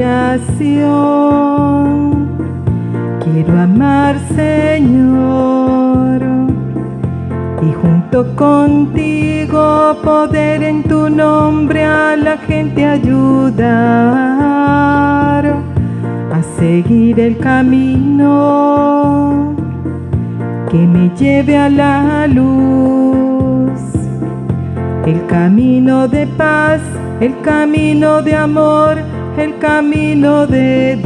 oración. Quiero amar, Señor, y junto contigo poder en tu nombre a la gente ayudar a seguir el camino que me lleve a la luz, el camino de paz, el camino de amor, el camino de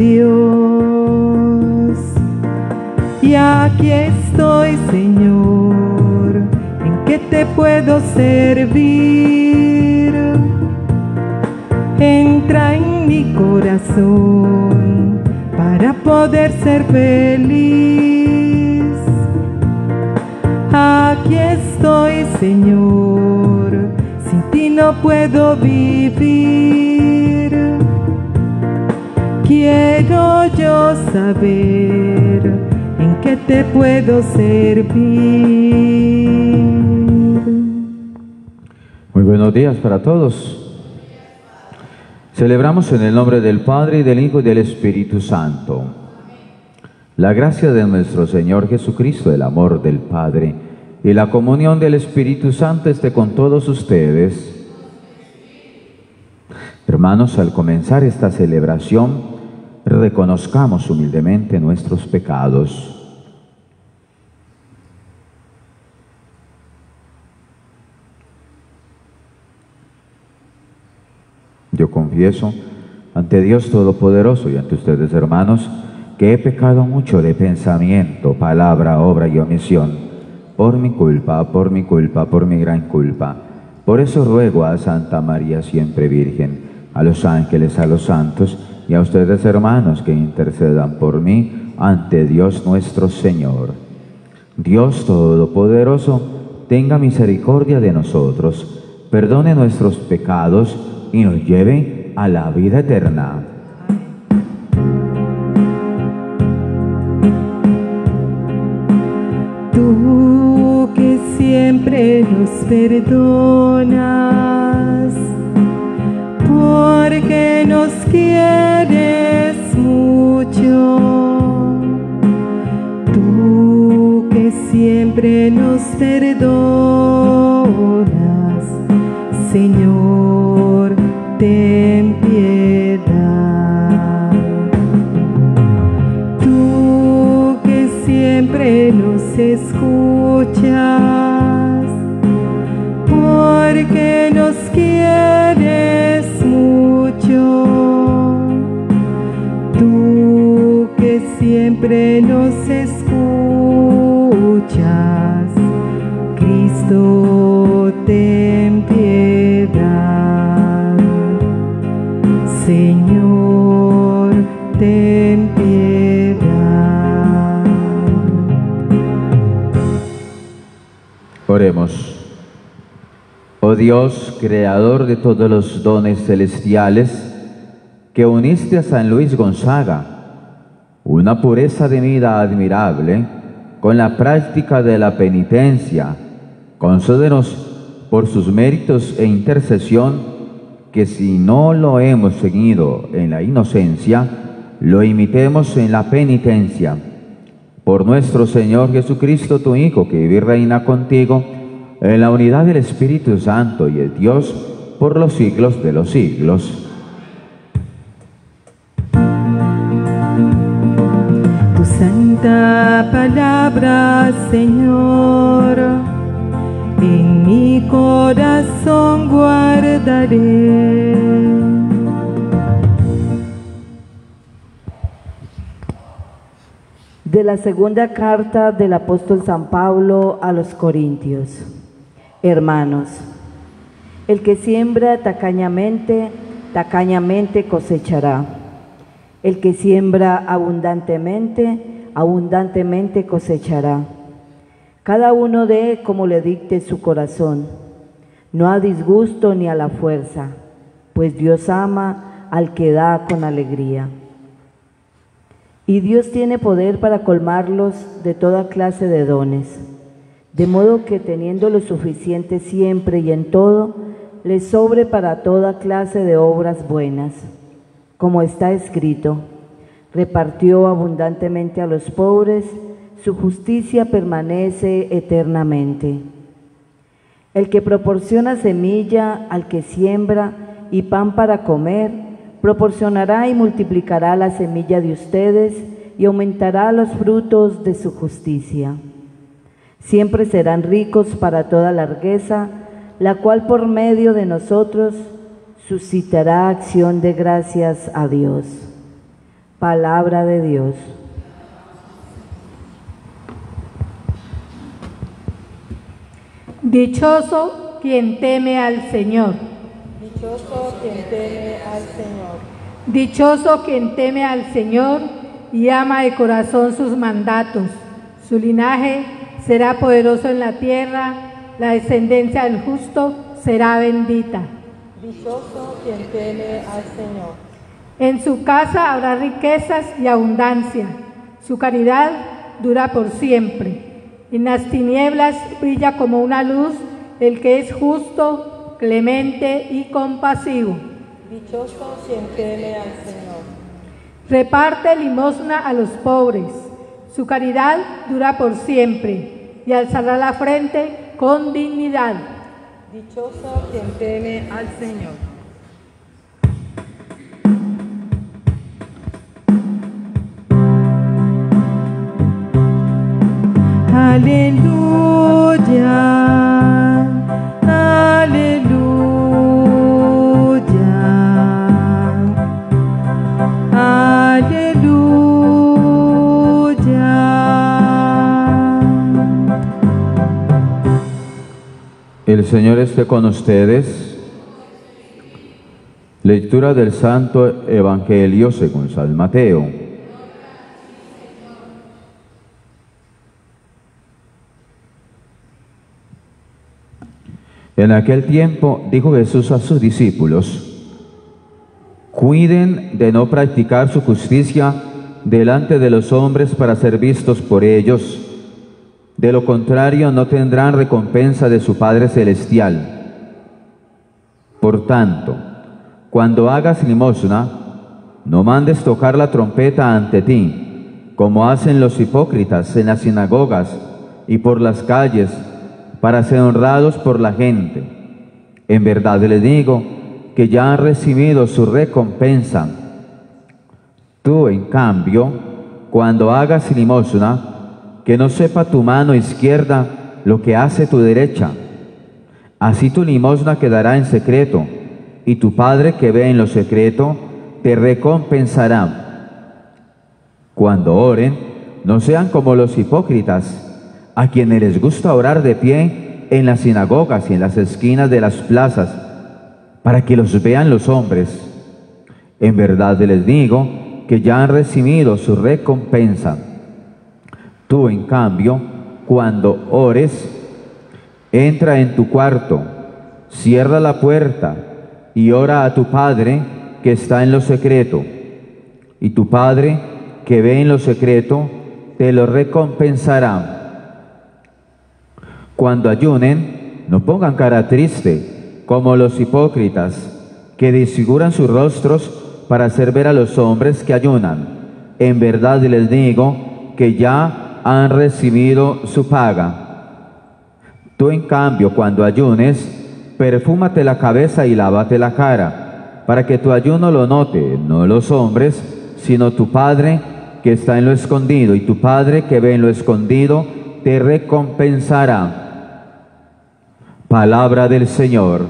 Dios. Y aquí estoy, Señor, ¿en qué te puedo servir? Entra en mi corazón para poder ser feliz. Aquí estoy, Señor, sin ti no puedo vivir. Quiero yo saber en qué te puedo servir. Muy buenos días para todos. Celebramos en el nombre del Padre, y del Hijo, y del Espíritu Santo. La gracia de nuestro Señor Jesucristo, el amor del Padre y la comunión del Espíritu Santo esté con todos ustedes. Hermanos, al comenzar esta celebración, reconozcamos humildemente nuestros pecados. Yo confieso ante Dios Todopoderoso y ante ustedes, hermanos, que he pecado mucho de pensamiento, palabra, obra y omisión, por mi culpa, por mi gran culpa. Por eso ruego a Santa María siempre Virgen, a los ángeles, a los santos y a ustedes, hermanos, que intercedan por mí ante Dios nuestro Señor. Dios Todopoderoso, tenga misericordia de nosotros, perdone nuestros pecados y nos lleve a la vida eterna. Tú que siempre nos perdonas, porque nos quieres mucho. Tú que siempre nos perdonas, Señor, ten piedad. Tú que siempre nos escuchas, porque nos quieres mucho. Tú que siempre nos escuchas, Cristo, ten piedad. Señor, ten piedad. Oremos. Oh Dios, creador de todos los dones celestiales, que uniste a San Luis Gonzaga una pureza de vida admirable con la práctica de la penitencia, concédenos por sus méritos e intercesión que si no lo hemos seguido en la inocencia, lo imitemos en la penitencia. Por nuestro Señor Jesucristo, tu Hijo, que vive y reina contigo en la unidad del Espíritu Santo y es Dios por los siglos de los siglos. Tu santa palabra, Señor, en mi corazón guardaré. De la segunda carta del apóstol San Pablo a los Corintios. Hermanos, el que siembra tacañamente, tacañamente cosechará. El que siembra abundantemente, abundantemente cosechará. Cada uno dé como le dicte su corazón, no a disgusto ni a la fuerza, pues Dios ama al que da con alegría. Y Dios tiene poder para colmarlos de toda clase de dones, de modo que teniendo lo suficiente siempre y en todo, les sobre para toda clase de obras buenas. como está escrito: repartió abundantemente a los pobres, su justicia permanece eternamente. El que proporciona semilla al que siembra y pan para comer, proporcionará y multiplicará la semilla de ustedes y aumentará los frutos de su justicia. Siempre serán ricos para toda largueza, la cual por medio de nosotros suscitará acción de gracias a Dios. Palabra de Dios. Dichoso quien teme al Señor. Dichoso quien teme al Señor. Dichoso quien teme al Señor y ama de corazón sus mandatos. Su linaje será poderoso en la tierra, la descendencia del justo será bendita. Dichoso quien teme al Señor. En su casa habrá riquezas y abundancia. Su caridad dura por siempre. En las tinieblas brilla como una luz el que es justo, clemente y compasivo. Dichoso quien teme al Señor. Reparte limosna a los pobres. Su caridad dura por siempre y alzará la frente con dignidad. Dichoso quien teme al Señor. Aleluya, aleluya, aleluya. El Señor esté con ustedes. Lectura del Santo Evangelio según San Mateo. En aquel tiempo dijo Jesús a sus discípulos: cuiden de no practicar su justicia delante de los hombres para ser vistos por ellos. De lo contrario, no tendrán recompensa de su Padre Celestial. Por tanto, cuando hagas limosna, no mandes tocar la trompeta ante ti, como hacen los hipócritas en las sinagogas y por las calles, para ser honrados por la gente. En verdad les digo que ya han recibido su recompensa. Tú, en cambio, cuando hagas limosna, que no sepa tu mano izquierda lo que hace tu derecha. Así tu limosna quedará en secreto, y tu Padre que ve en lo secreto te recompensará. Cuando oren, no sean como los hipócritas, a quienes les gusta orar de pie en las sinagogas y en las esquinas de las plazas, para que los vean los hombres. En verdad les digo que ya han recibido su recompensa. Tú, en cambio, cuando ores, entra en tu cuarto, cierra la puerta y ora a tu Padre que está en lo secreto. Y tu Padre que ve en lo secreto te lo recompensará. Cuando ayunen, no pongan cara triste, como los hipócritas, que desfiguran sus rostros para hacer ver a los hombres que ayunan. En verdad les digo que ya han recibido su paga. Tú, en cambio, cuando ayunes, perfúmate la cabeza y lávate la cara, para que tu ayuno lo note, no los hombres, sino tu Padre que está en lo escondido, y tu Padre que ve en lo escondido te recompensará. Palabra del Señor.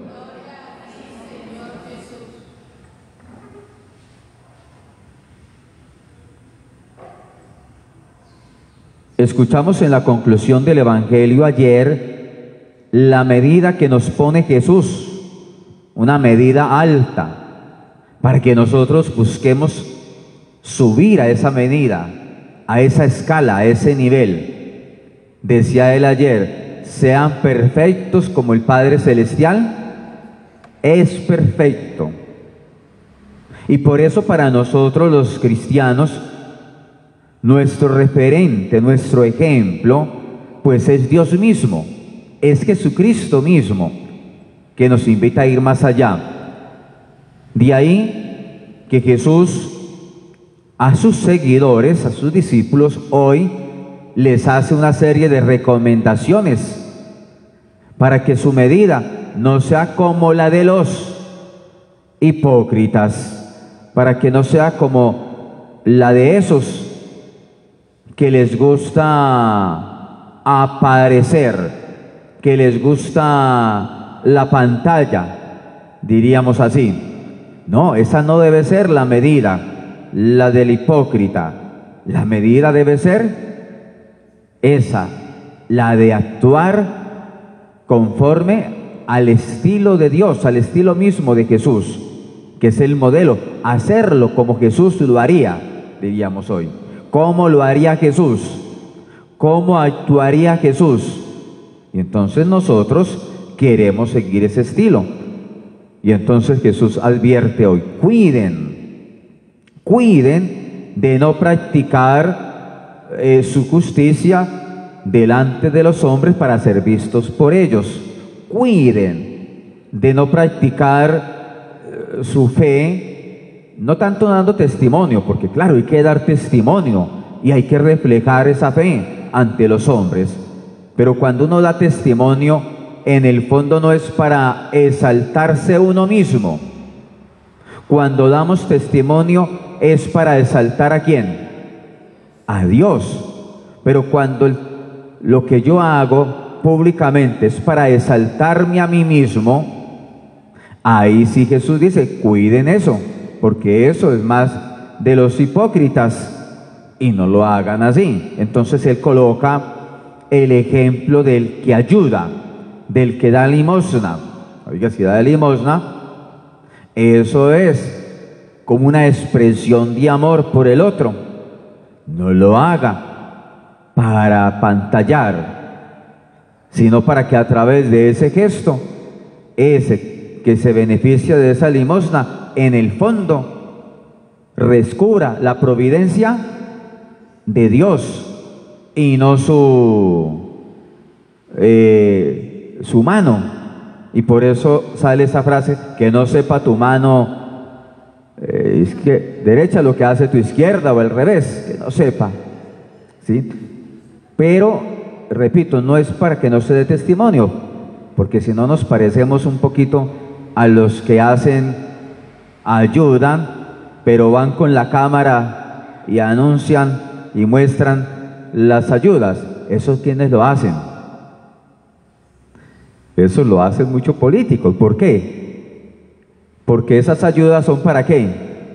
Escuchamos en la conclusión del Evangelio ayer la medida que nos pone Jesús, una medida alta, para que nosotros busquemos subir a esa medida, a esa escala, a ese nivel. Decía él ayer: sean perfectos como el Padre Celestial es perfecto. Y por eso para nosotros los cristianos, nuestro referente, nuestro ejemplo, pues es Dios mismo, es Jesucristo mismo, que nos invita a ir más allá. De ahí que Jesús a sus seguidores, a sus discípulos, hoy les hace una serie de recomendaciones para que su medida no sea como la de los hipócritas, para que no sea como la de esos que les gusta aparecer, que les gusta la pantalla, diríamos así. No, esa no debe ser la medida, la del hipócrita. La medida debe ser esa, la de actuar conforme al estilo de Dios, al estilo mismo de Jesús, que es el modelo, hacerlo como Jesús lo haría, diríamos hoy. ¿Cómo lo haría Jesús? ¿Cómo actuaría Jesús? Y entonces nosotros queremos seguir ese estilo. Y entonces Jesús advierte hoy, cuiden de no practicar su justicia delante de los hombres para ser vistos por ellos. Cuiden de no practicar su fe, no tanto dando testimonio, porque claro, hay que dar testimonio y hay que reflejar esa fe ante los hombres. Pero cuando uno da testimonio, en el fondo no es para exaltarse uno mismo. Cuando damos testimonio es para exaltar ¿a quién? A Dios. Pero cuando lo que yo hago públicamente es para exaltarme a mí mismo, ahí sí Jesús dice, cuiden eso, porque eso es más de los hipócritas, y no lo hagan así. Entonces Él coloca el ejemplo del que ayuda, del que da limosna. Oiga, si da limosna, eso es como una expresión de amor por el otro. No lo haga para pantallar, sino para que a través de ese gesto, ese que se beneficia de esa limosna, en el fondo descubra la providencia de Dios y no su mano. Y por eso sale esa frase, que no sepa tu mano derecha lo que hace tu izquierda, o al revés, que no sepa, ¿sí? Pero, repito, no es para que no se dé testimonio, porque si no nos parecemos un poquito a los que hacen ayuda, pero van con la cámara y anuncian y muestran las ayudas. ¿Esos quiénes lo hacen? Eso lo hacen muchos políticos. ¿Por qué? Porque esas ayudas son ¿para qué?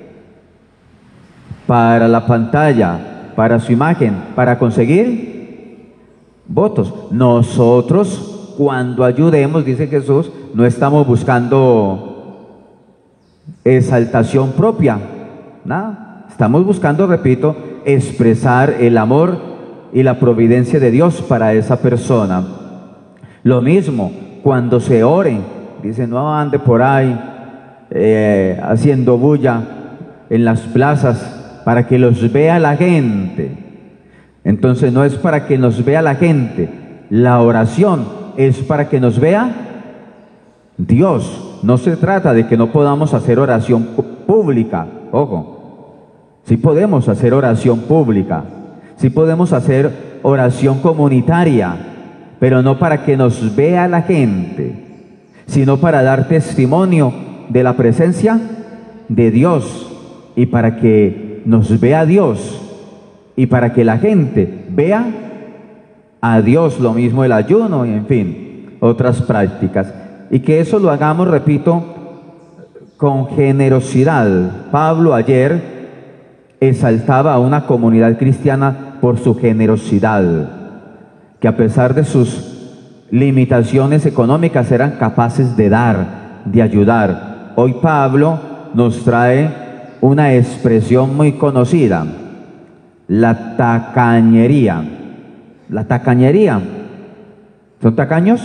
Para la pantalla, para su imagen, para conseguir votos. Nosotros, cuando ayudemos, dice Jesús, no estamos buscando exaltación propia, nada. Estamos buscando, repito, expresar el amor y la providencia de Dios para esa persona. Lo mismo, cuando se ore, dice, no ande por ahí haciendo bulla en las plazas para que los vea la gente. Entonces no es para que nos vea la gente, la oración es para que nos vea Dios. No se trata de que no podamos hacer oración pública, ojo, sí podemos hacer oración pública, sí podemos hacer oración comunitaria, pero no para que nos vea la gente, sino para dar testimonio de la presencia de Dios, y para que nos vea Dios, y para que la gente vea a Dios. Lo mismo el ayuno y en fin, otras prácticas. Y que eso lo hagamos, repito, con generosidad. Pablo ayer exaltaba a una comunidad cristiana por su generosidad, que a pesar de sus limitaciones económicas eran capaces de dar, de ayudar. Hoy Pablo nos trae una expresión muy conocida, la tacañería. La tacañería. ¿Son tacaños?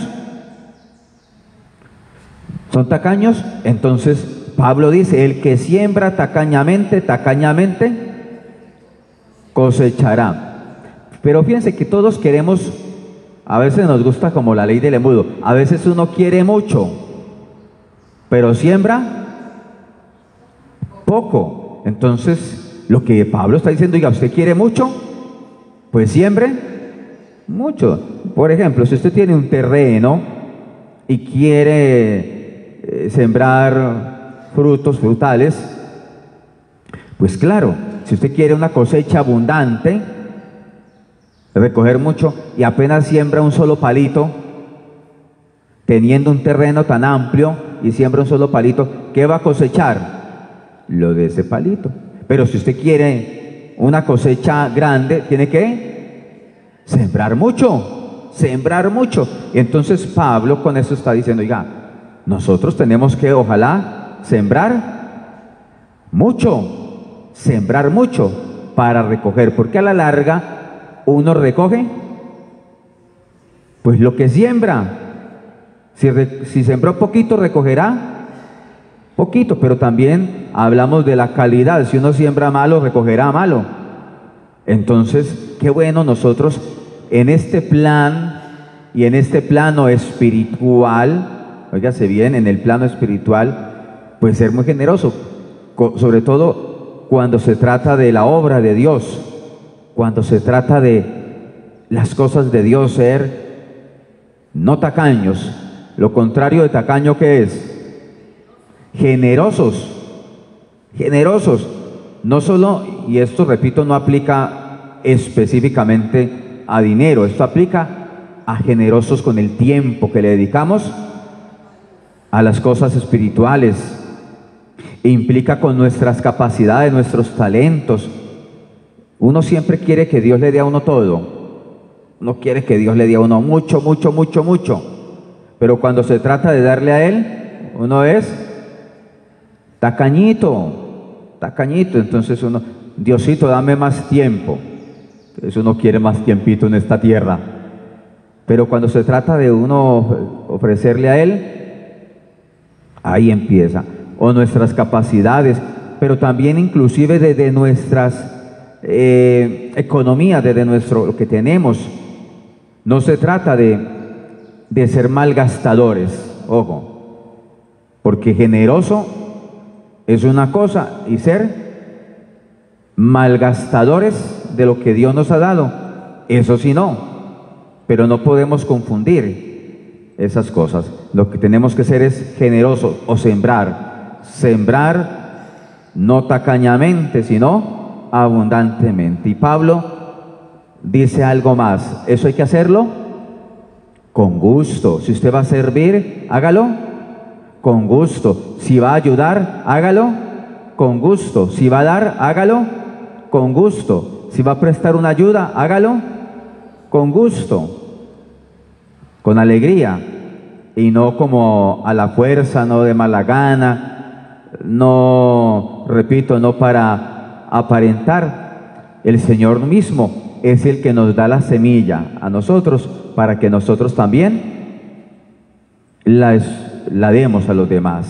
¿Son tacaños? Entonces Pablo dice, el que siembra tacañamente, tacañamente cosechará. Pero fíjense que todos queremos, a veces nos gusta como la ley del embudo, a veces uno quiere mucho, pero siembra poco. Entonces, lo que Pablo está diciendo, oiga, ¿usted quiere mucho? Pues siembre mucho. Por ejemplo, si usted tiene un terreno y quiere sembrar frutos, frutales, pues claro, si usted quiere una cosecha abundante, recoger mucho, y apenas siembra un solo palito, teniendo un terreno tan amplio y siembra un solo palito, ¿qué va a cosechar? Lo de ese palito. Pero si usted quiere una cosecha grande, tiene que sembrar mucho, sembrar mucho. Y entonces Pablo con eso está diciendo, oiga, nosotros tenemos que, ojalá, sembrar mucho para recoger, porque a la larga uno recoge pues lo que siembra. Si sembró poquito, recogerá poquito, pero también hablamos de la calidad. Si uno siembra malo, recogerá malo. Entonces, qué bueno nosotros en este plan y en este plano espiritual, óigase bien, en el plano espiritual, pues ser muy generoso, sobre todo cuando se trata de la obra de Dios, cuando se trata de las cosas de Dios, ser no tacaños. Lo contrario de tacaño, ¿qué es? Generosos. Generosos. No solo, y esto repito, no aplica específicamente a dinero, esto aplica a generosos con el tiempo que le dedicamos a las cosas espirituales. E implica con nuestras capacidades, nuestros talentos. Uno siempre quiere que Dios le dé a uno todo. Uno quiere que Dios le dé a uno mucho, mucho, mucho, mucho. Pero cuando se trata de darle a Él, uno es tacañito, tacañito. Entonces uno, Diosito, dame más tiempo. Entonces uno quiere más tiempito en esta tierra. Pero cuando se trata de uno ofrecerle a Él, ahí empieza. O nuestras capacidades, pero también inclusive desde nuestras economías, desde lo que tenemos. No se trata de ser malgastadores, ojo, porque generoso es una cosa y ser malgastadores de lo que Dios nos ha dado, eso sí no, pero no podemos confundir esas cosas. Lo que tenemos que ser es generosos o sembrar no tacañamente, sino abundantemente. Y Pablo dice algo más, eso hay que hacerlo con gusto. Si usted va a servir, hágalo con gusto. Si va a ayudar, hágalo con gusto. Si va a dar, hágalo con gusto. Si va a prestar una ayuda, hágalo con gusto, con alegría, y no como a la fuerza, no de mala gana, no, repito, no para aparentar. El Señor mismo es el que nos da la semilla a nosotros, para que nosotros también la demos a los demás.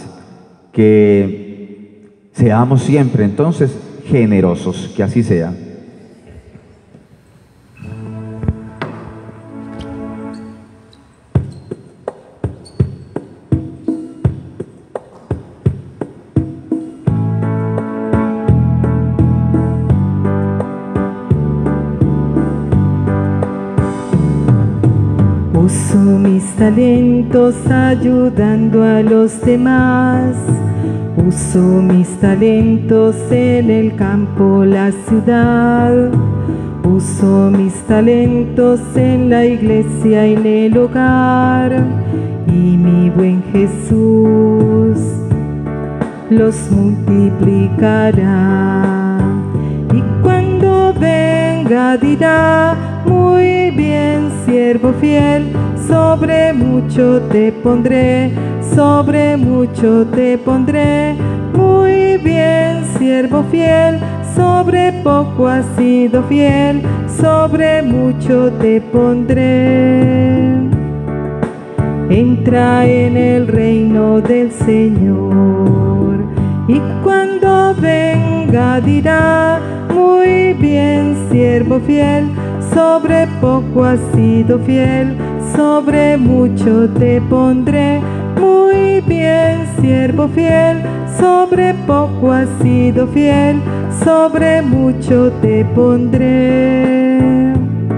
Que seamos siempre entonces generosos, que así sea. Uso mis talentos ayudando a los demás. Uso mis talentos en el campo, la ciudad. Uso mis talentos en la iglesia, en el hogar. Y mi buen Jesús los multiplicará. Y cuando venga dirá: muy bien, siervo fiel, sobre mucho te pondré, sobre mucho te pondré. Muy bien, siervo fiel, sobre poco has sido fiel, sobre mucho te pondré. Entra en el reino del Señor, y cuando venga dirá: muy bien, siervo fiel, sobre poco has sido fiel, sobre mucho te pondré. Muy bien, siervo fiel, sobre poco has sido fiel, sobre mucho te pondré.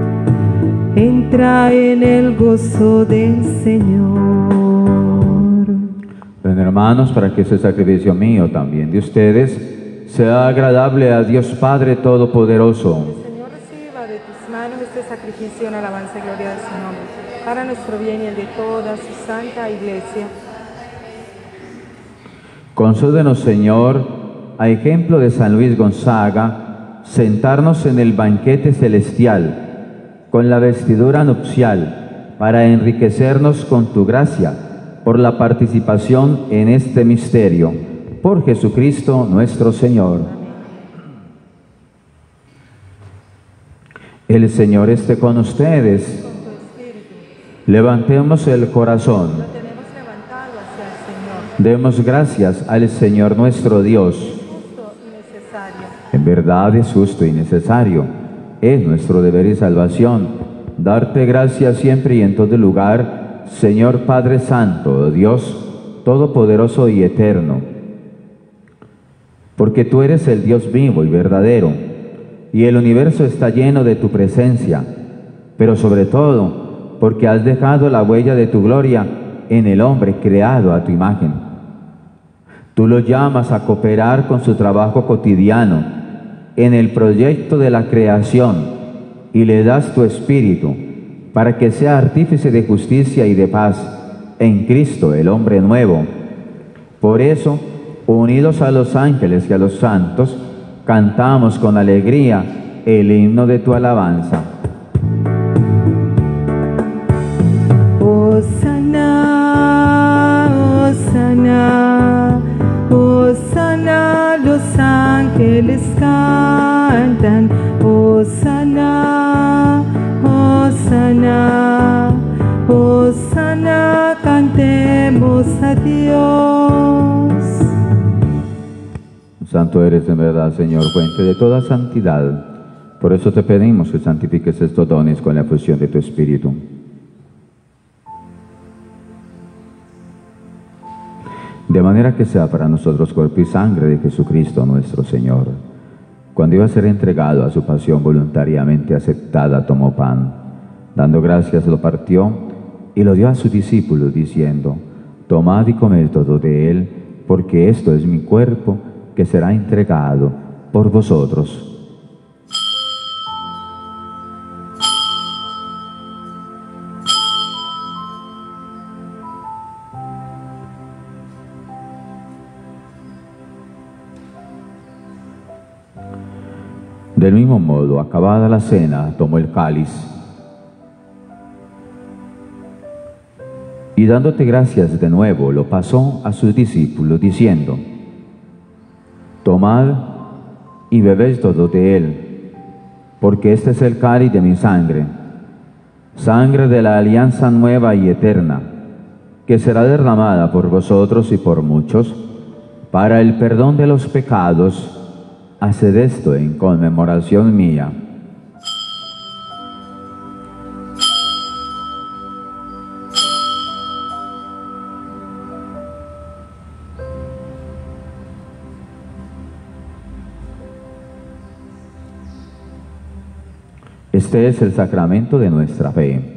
Entra en el gozo del Señor. Ven, hermanos, para que ese sacrificio mío, también de ustedes, sea agradable a Dios Padre Todopoderoso. El Señor reciba de tus manos este sacrificio en alabanza y gloria de su nombre, para nuestro bien y el de toda su santa Iglesia. Concédenos, Señor, a ejemplo de San Luis Gonzaga, sentarnos en el banquete celestial con la vestidura nupcial para enriquecernos con tu gracia por la participación en este misterio. Por Jesucristo nuestro Señor. El Señor esté con ustedes. Levantemos el corazón. Lo tenemos levantado hacia el Señor. Demos gracias al Señor nuestro Dios. Justo y necesario. En verdad es justo y necesario. Es nuestro deber y salvación darte gracias siempre y en todo lugar, Señor Padre Santo, Dios Todopoderoso y Eterno, porque tú eres el Dios vivo y verdadero, y el universo está lleno de tu presencia, pero sobre todo porque has dejado la huella de tu gloria en el hombre creado a tu imagen. Tú lo llamas a cooperar con su trabajo cotidiano en el proyecto de la creación y le das tu espíritu para que sea artífice de justicia y de paz en Cristo, el hombre nuevo. Por eso, unidos a los ángeles y a los santos, cantamos con alegría el himno de tu alabanza. Hosana, Hosana, Hosana, los ángeles cantan. Hosana, Hosana, Hosana, cantemos a Dios. Santo eres en verdad, Señor, fuente de toda santidad. Por eso te pedimos que santifiques estos dones con la efusión de tu Espíritu. De manera que sea para nosotros cuerpo y sangre de Jesucristo nuestro Señor. Cuando iba a ser entregado a su pasión voluntariamente aceptada, tomó pan. Dando gracias, lo partió y lo dio a sus discípulos, diciendo: tomad y comed todo de él, porque esto es mi cuerpo, que será entregado por vosotros. Del mismo modo, acabada la cena, tomó el cáliz y dándote gracias de nuevo, lo pasó a sus discípulos, diciendo: tomad y bebed todo de él, porque este es el cáliz de mi sangre, sangre de la alianza nueva y eterna, que será derramada por vosotros y por muchos, para el perdón de los pecados. Haced esto en conmemoración mía. Este es el sacramento de nuestra fe.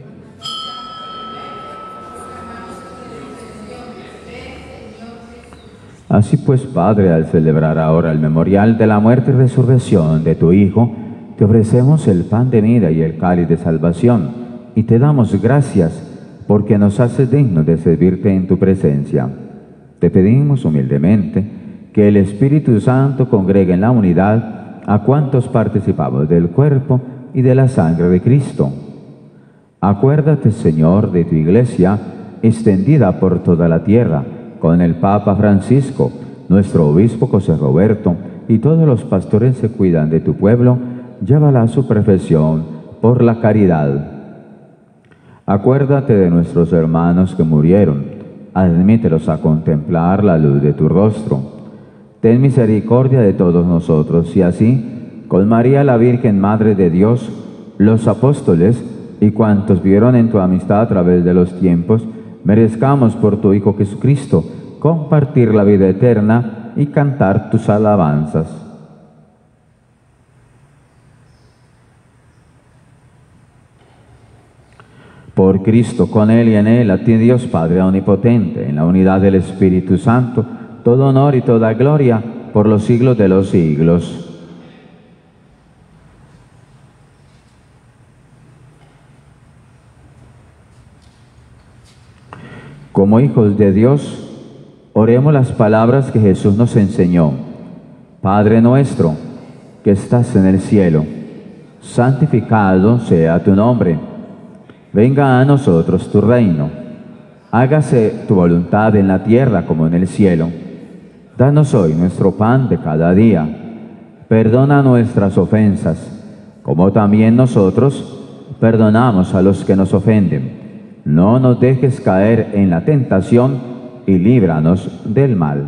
Así pues, Padre, al celebrar ahora el memorial de la muerte y resurrección de tu Hijo, te ofrecemos el pan de vida y el cáliz de salvación, y te damos gracias porque nos haces dignos de servirte en tu presencia. Te pedimos humildemente que el Espíritu Santo congregue en la unidad a cuantos participamos del cuerpo y de la sangre de Cristo. Acuérdate, Señor, de tu Iglesia, extendida por toda la tierra, con el Papa Francisco, nuestro obispo José Roberto, y todos los pastores que cuidan de tu pueblo, llévala a su perfección por la caridad. Acuérdate de nuestros hermanos que murieron, admítelos a contemplar la luz de tu rostro. Ten misericordia de todos nosotros, y así, con María la Virgen Madre de Dios, los apóstoles y cuantos vieron en tu amistad a través de los tiempos, merezcamos por tu Hijo Jesucristo compartir la vida eterna y cantar tus alabanzas. Por Cristo, con Él y en Él, a ti Dios Padre Omnipotente, en la unidad del Espíritu Santo, todo honor y toda gloria por los siglos de los siglos. Como hijos de Dios, oremos las palabras que Jesús nos enseñó. Padre nuestro, que estás en el cielo, santificado sea tu nombre. Venga a nosotros tu reino. Hágase tu voluntad en la tierra como en el cielo. Danos hoy nuestro pan de cada día. Perdona nuestras ofensas, como también nosotros perdonamos a los que nos ofenden. No nos dejes caer en la tentación y líbranos del mal.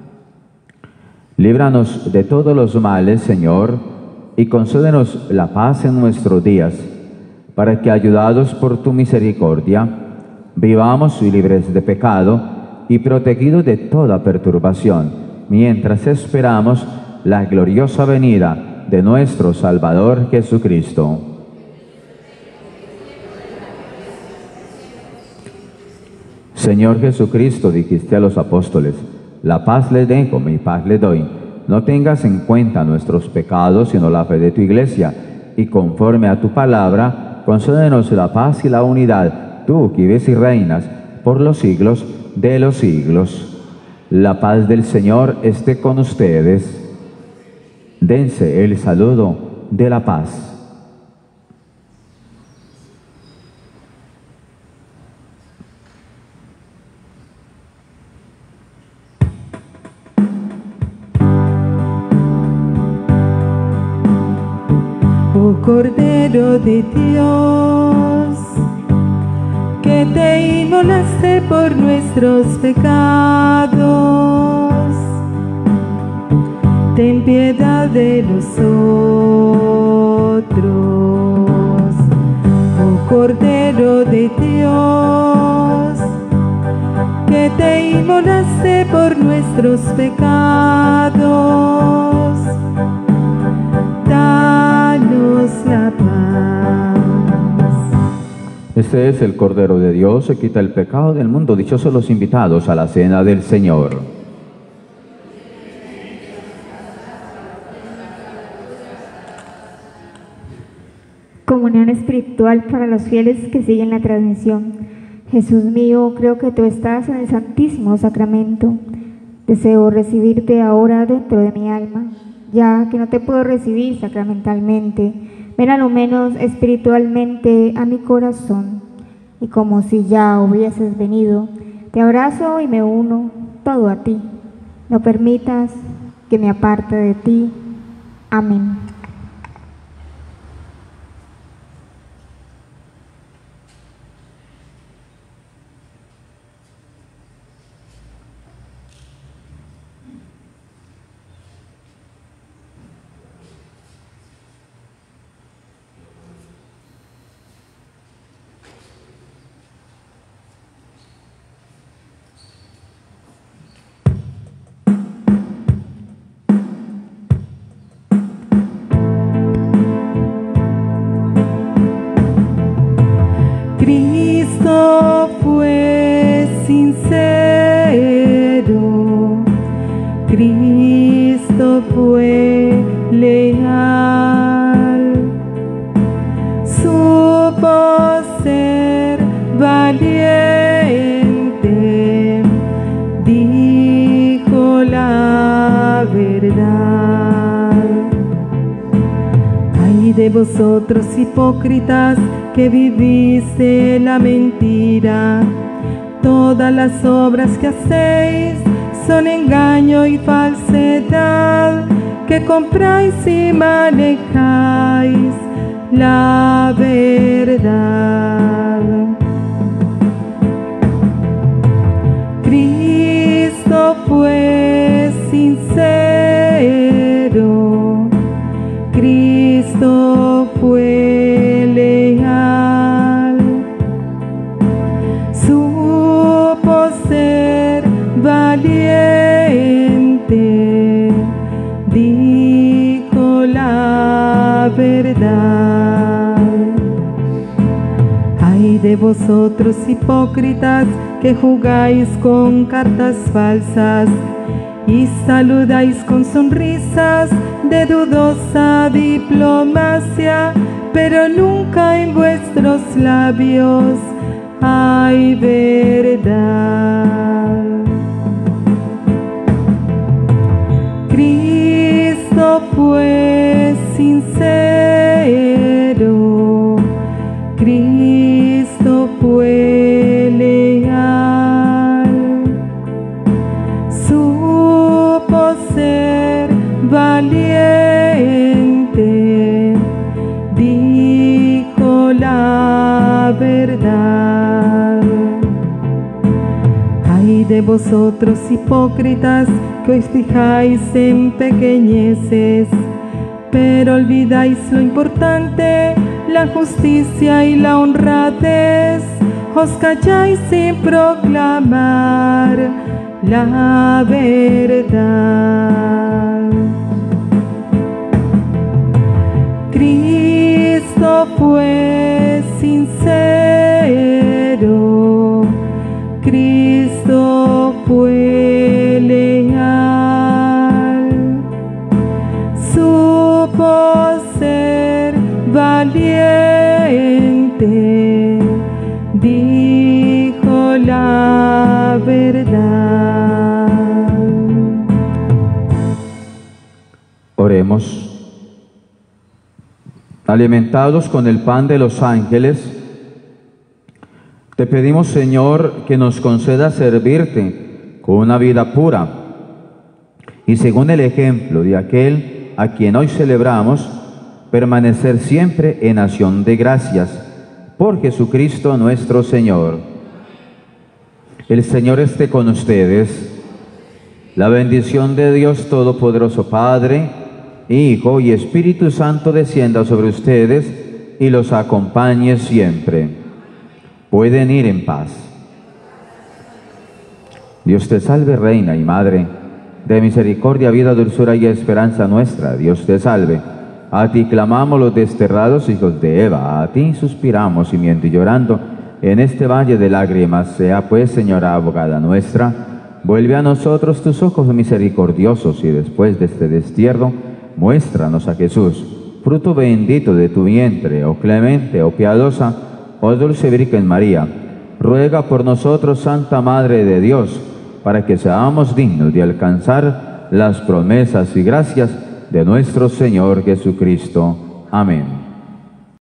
Líbranos de todos los males, Señor, y concédenos la paz en nuestros días, para que, ayudados por tu misericordia, vivamos libres de pecado y protegidos de toda perturbación, mientras esperamos la gloriosa venida de nuestro Salvador Jesucristo. Señor Jesucristo, dijiste a los apóstoles, la paz les dejo, mi paz les doy. No tengas en cuenta nuestros pecados, sino la fe de tu Iglesia, y conforme a tu palabra, concédenos la paz y la unidad, tú que vives y reinas por los siglos de los siglos. La paz del Señor esté con ustedes. Dense el saludo de la paz. Oh Cordero de Dios, que te inmolaste por nuestros pecados, ten piedad de nosotros. Oh Cordero de Dios, que te inmolaste por nuestros pecados, danos la paz. Este es el Cordero de Dios, que quita el pecado del mundo. Dichosos los invitados a la cena del Señor. Comunión espiritual para los fieles que siguen la transmisión. Jesús mío, creo que tú estás en el Santísimo Sacramento. Deseo recibirte ahora dentro de mi alma. Ya que no te puedo recibir sacramentalmente, ven a lo menos espiritualmente a mi corazón. Y como si ya hubieses venido, te abrazo y me uno todo a ti. No permitas que me aparte de ti. Amén. Cristo fue sincero, Cristo fue leal, supo ser valiente, dijo la verdad. Ay de vosotros hipócritas, que viviste la mentira, todas las obras que hacéis son engaño y falsedad, que compráis y manejáis la verdad. Cristo fue sincero, Cristo fue leal, supo Ay de vosotros hipócritas que jugáis con cartas falsas y saludáis con sonrisas de dudosa diplomacia, pero nunca en vuestros labios hay verdad. Cristo fue sincero, Cristo fue leal, supo ser valiente, dijo la verdad. Ay de vosotros hipócritas que os fijáis en pequeñeces, pero olvidáis lo importante, la justicia y la honradez. Os calláis sin proclamar la verdad. Cristo fue sincero, Cristo fue leal, supo ser valiente, dijo la verdad. Oremos. Alimentados con el pan de los ángeles, te pedimos, Señor, que nos conceda servirte con una vida pura y según el ejemplo de aquel a quien hoy celebramos, permanecer siempre en acción de gracias por Jesucristo nuestro Señor. El Señor esté con ustedes. La bendición de Dios Todopoderoso, Padre, Hijo y Espíritu Santo descienda sobre ustedes y los acompañe siempre. Pueden ir en paz. Dios te salve, Reina y Madre, de misericordia, vida, dulzura y esperanza nuestra. Dios te salve. A ti clamamos los desterrados hijos de Eva, a ti suspiramos gimiendo y llorando en este valle de lágrimas. Sea pues, Señora abogada nuestra, vuelve a nosotros tus ojos misericordiosos y después de este destierro, muéstranos a Jesús, fruto bendito de tu vientre, oh clemente, oh piadosa, oh dulce Virgen María. Ruega por nosotros, Santa Madre de Dios, para que seamos dignos de alcanzar las promesas y gracias de nuestro Señor Jesucristo. Amén.